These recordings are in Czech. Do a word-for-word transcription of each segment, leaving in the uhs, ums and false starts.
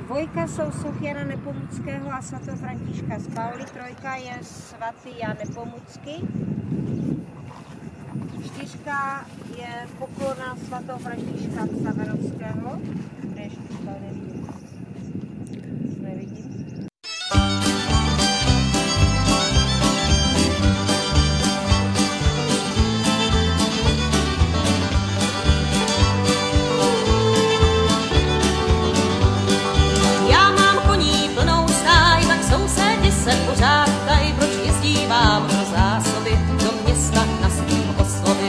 Dvojka jsou sochy Jana Nepomuckého a svatého Františka z Pauly, trojka je svatý Jan Nepomucký, čtyřka je poklona svatého Františka Xaverovského, kde je čtyřka, nevidím. Nevidím. Se pořád ptají, proč jezdívám do zásoby, do města na svým oslovy.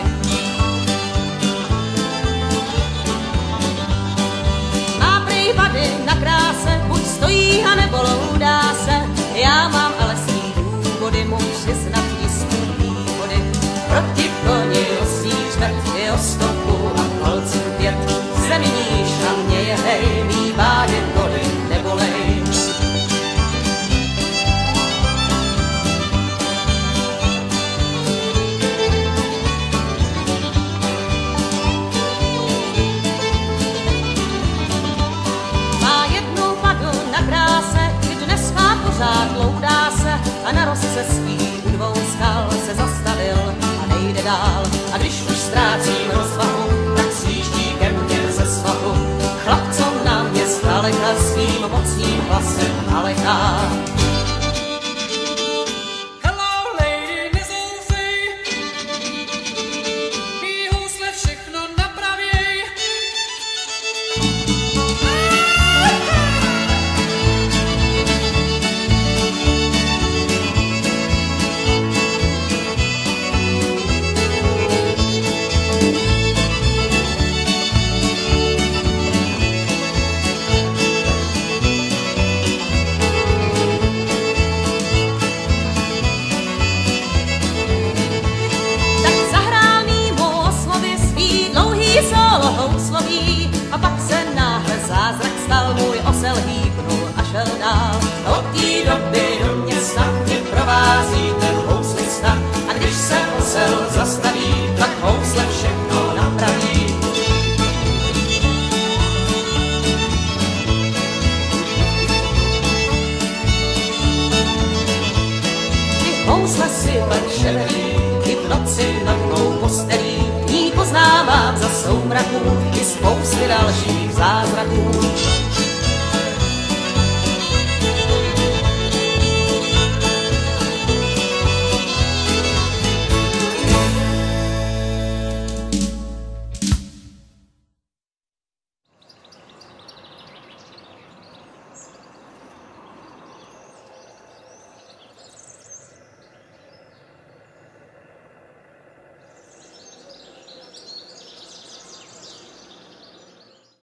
Má prej vady na kráse, buď stojí a nebo loudá se. Já mám ale svý důvody, mu přiznat jistý výhody. Proti koni osí čtvrt je o stopu a kolců pět. Zemní šamě je hej, mývá je kody nebolej. Pořád loudá se a na rozcestí u dvou skal se zastavil a nejde dál. A když už ztrácím rozvahu, tak sjíždí ke mně ze svahu. Chlap, co na mě zdaleka svým mocným hlasem naleká. A pak se náhle zázrak stal, můj osel hýbnul a šel dál. Od té doby do města mě provází ten houslista. A když se osel zastaví, tak housle všechno napraví. Ty housle si pak ševerí, i v noci nad mou postelí. Ní poznávám za soumraku i spousty dalších zázraků.